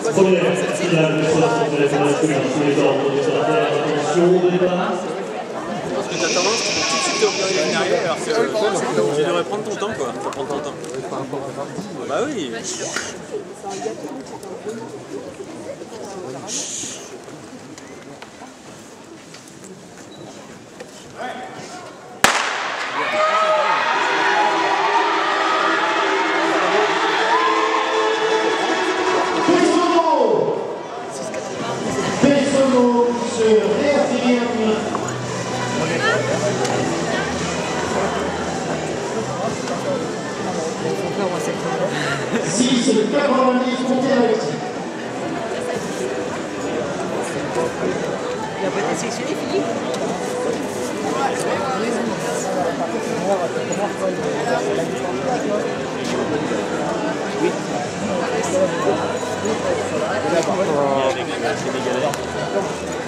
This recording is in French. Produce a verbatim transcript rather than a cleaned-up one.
Première finale de l'installation de la masculine sous les ordres du centenaire. Attention au départ. Parce que t'as tendance tout de suite te regarder les lignes arrière alors que tu devrais prendre ton temps quoi. Tu prends ton temps. Bah oui. Se réaffirme. six quatre-vingt-dix montée avec Il a pas été sélectionné, Philippe? Oui.